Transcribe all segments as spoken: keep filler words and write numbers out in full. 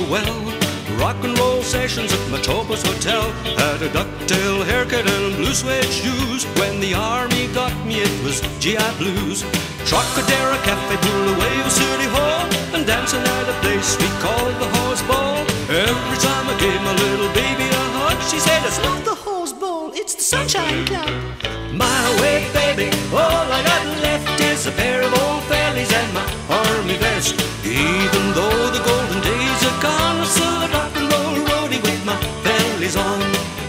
well. Rock and roll sessions at my Topaz Hotel. Had a ducktail haircut and blue suede shoes. When the army got me it was G I blues. Trocadero Cafe, pull away of City Hall, and dancing at a place we called the Horse Ball. Every time I gave my little baby a hug, she said, "It's not the Horse Ball, it's the Sunshine Club." My way, baby, all I got left is a pair of old fellies and my army vest. Even though the golden days are gone, I'm still a rock and roll roadie with my fellies on.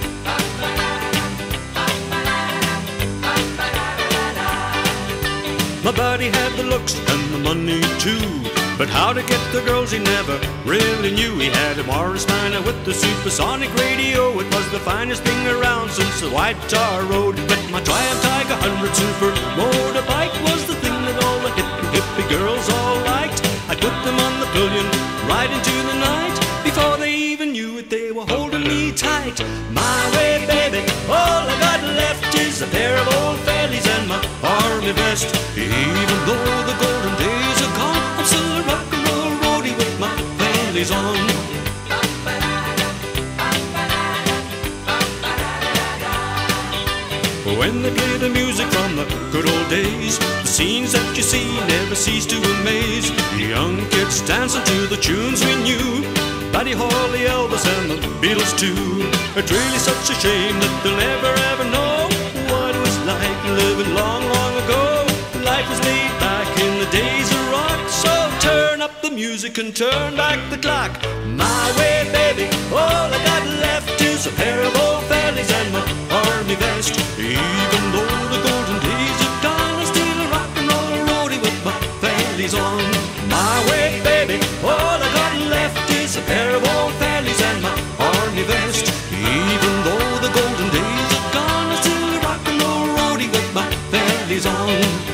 My buddy had the looks and the money too, but how to get the girls he never really knew. He had a Morris Minor with the supersonic radio. It was the finest thing around since the White Tar Road. But my Triumph Tiger one hundred super motorbike was the thing that all the hippie, hippie girls all liked. I put them on the pillion right into the night. Before they even knew it, they were holding me tight. My way, baby, all I got left is a pair of old fellies and my army vest. Even though the golden days are gone, I'm still a rock and roll roadie with my fellies on. When they play the music from the good old days, the scenes that you see never cease to amaze. The young kids dancing to the tunes we knew, Buddy Holly, Elvis and the Beatles too. It's really such a shame that they'll never ever know what it was like living long, long ago. Life was laid back in the days of rock, so turn up the music and turn back the clock. My way, baby, all I got left is a pair of old fellies and my army vest. Even though the golden days are gone, I'm still a rock and roll roadie with my fellies on. My way, baby, all I got left is a pair of old fellies and my army vest. Even though the golden days are gone, I'm still a rock and roll roadie with my fellies on.